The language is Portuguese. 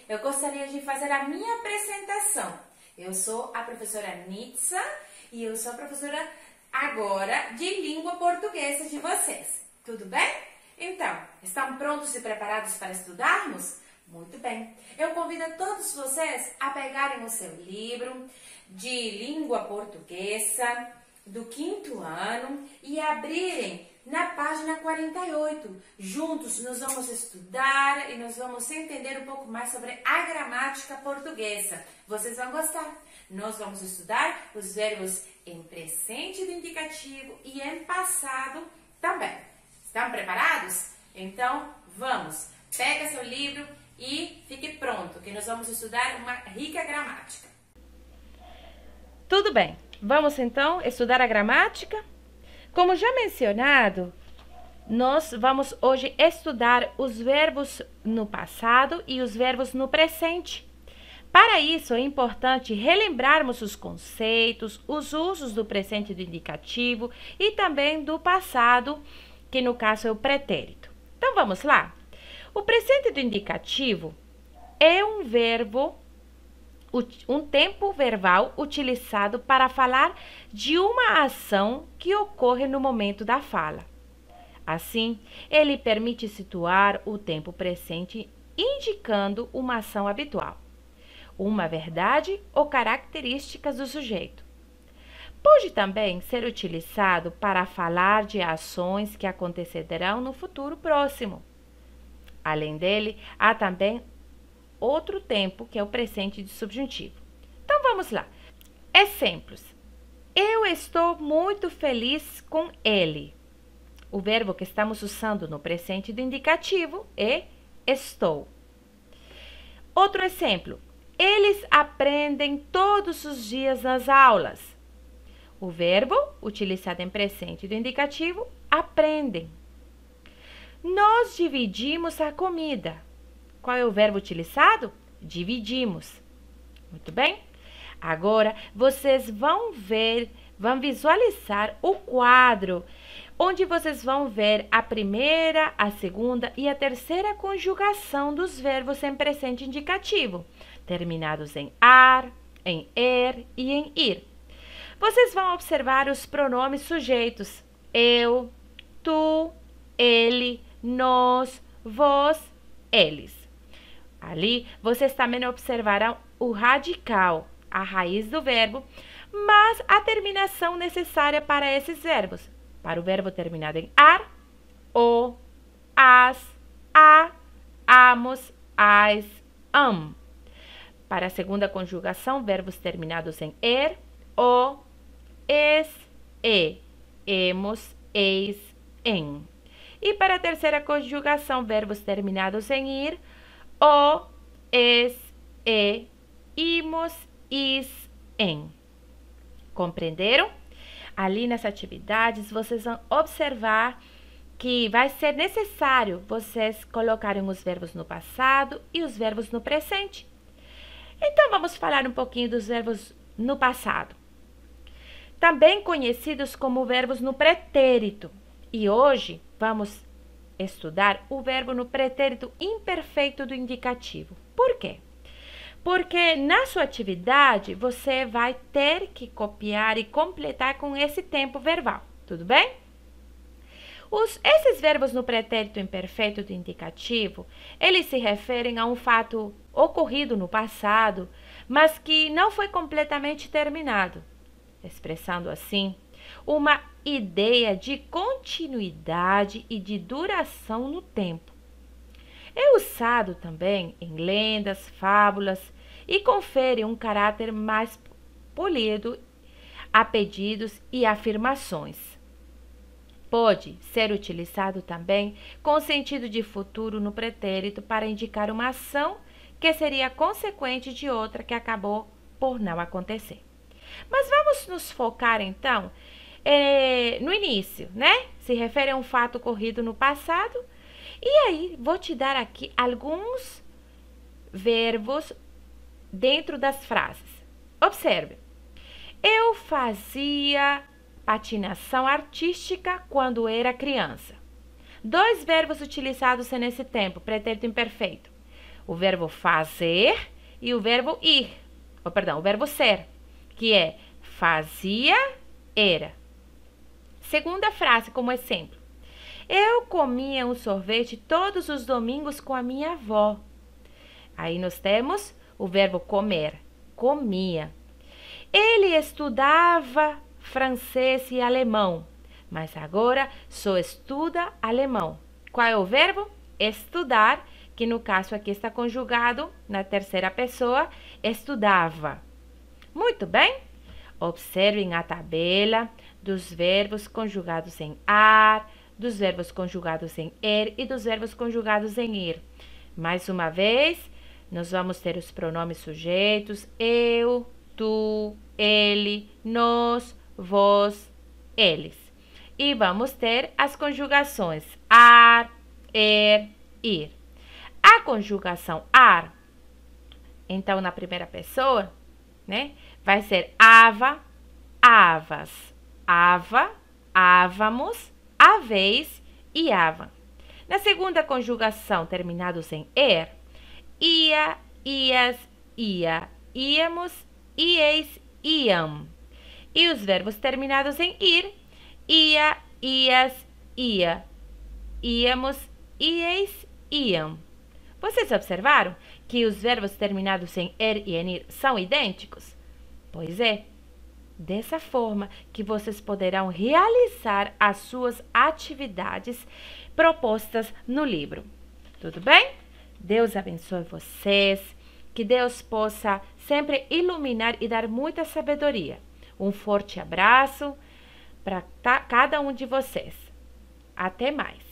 eu gostaria de fazer a minha apresentação. Eu sou a professora Nitza e eu sou a professora agora de língua portuguesa de vocês. Tudo bem? Então, estão prontos e preparados para estudarmos? Muito bem. Eu convido a todos vocês a pegarem o seu livro de língua portuguesa do 5º ano e abrirem na página 48. Juntos nós vamos estudar e nós vamos entender um pouco mais sobre a gramática portuguesa. Vocês vão gostar. Nós vamos estudar os verbos em presente do indicativo e em passado também. Estão preparados? Então, vamos. Pega seu livro e fique pronto, que nós vamos estudar uma rica gramática. Tudo bem. Vamos então estudar a gramática? Como já mencionado, nós vamos hoje estudar os verbos no passado e os verbos no presente. Para isso, é importante relembrarmos os conceitos, os usos do presente do indicativo e também do passado, que no caso é o pretérito. Então, vamos lá? O presente do indicativo é um tempo verbal utilizado para falar de uma ação que ocorre no momento da fala. Assim, ele permite situar o tempo presente indicando uma ação habitual, uma verdade ou características do sujeito. Pode também ser utilizado para falar de ações que acontecerão no futuro próximo. Além dele, há também outro tempo, que é o presente de subjuntivo. Então, vamos lá. Exemplos. Eu estou muito feliz com ele. O verbo que estamos usando no presente do indicativo é estou. Outro exemplo. Eles aprendem todos os dias nas aulas. O verbo utilizado em presente do indicativo, aprendem. Nós dividimos a comida. Qual é o verbo utilizado? Dividimos. Muito bem? Agora, vocês vão visualizar o quadro, onde vocês vão ver a primeira, a segunda e a terceira conjugação dos verbos em presente indicativo, terminados em ar, em er e em ir. Vocês vão observar os pronomes sujeitos: eu, tu, ele, nós, vós, eles. Ali, vocês também observarão o radical, a raiz do verbo, mas a terminação necessária para esses verbos. Para o verbo terminado em ar, o, as, a, amos, as, am. Para a segunda conjugação, verbos terminados em er, o, es, e, emos, eis, em. E para a terceira conjugação, verbos terminados em ir, o, es, e, imos, is, em. Compreenderam? Ali nas atividades, vocês vão observar que vai ser necessário vocês colocarem os verbos no passado e os verbos no presente. Então, vamos falar um pouquinho dos verbos no passado, também conhecidos como verbos no pretérito. E hoje vamos estudar o verbo no pretérito imperfeito do indicativo. Por quê? Porque na sua atividade você vai ter que copiar e completar com esse tempo verbal. Tudo bem? Esses verbos no pretérito imperfeito do indicativo, eles se referem a um fato ocorrido no passado, mas que não foi completamente terminado, expressando assim uma ideia de continuidade e de duração no tempo. É usado também em lendas, fábulas e confere um caráter mais polido a pedidos e afirmações. Pode ser utilizado também com sentido de futuro no pretérito para indicar uma ação que seria consequente de outra que acabou por não acontecer. Mas vamos nos focar então no início, né? Se refere a um fato ocorrido no passado. E aí, vou te dar aqui alguns verbos dentro das frases. Observe. Eu fazia patinação artística quando era criança. Dois verbos utilizados nesse tempo, pretérito imperfeito. o verbo fazer e o verbo ir. O verbo ser, que é fazia, era. Segunda frase como exemplo. Eu comia um sorvete todos os domingos com a minha avó. Aí nós temos o verbo comer, comia. Ele estudava francês e alemão, mas agora só estuda alemão. Qual é o verbo? Estudar, que no caso aqui está conjugado na terceira pessoa, estudava. Muito bem? Observem a tabela dos verbos conjugados em ar, dos verbos conjugados em er e dos verbos conjugados em ir. Mais uma vez, nós vamos ter os pronomes sujeitos, eu, tu, ele, nós, vós, eles. E vamos ter as conjugações ar, er, ir. A conjugação ar, então na primeira pessoa, né, vai ser ava, avas, ava, ávamos, aveis e ava. Na segunda conjugação, terminados em er, ia, ias, ia, íamos, ieis, iam. E os verbos terminados em ir, ia, ias, ia, íamos, ieis, iam. Vocês observaram que os verbos terminados em er e em ir são idênticos? Pois é, dessa forma que vocês poderão realizar as suas atividades propostas no livro. Tudo bem? Deus abençoe vocês, que Deus possa sempre iluminar e dar muita sabedoria. Um forte abraço para cada um de vocês. Até mais!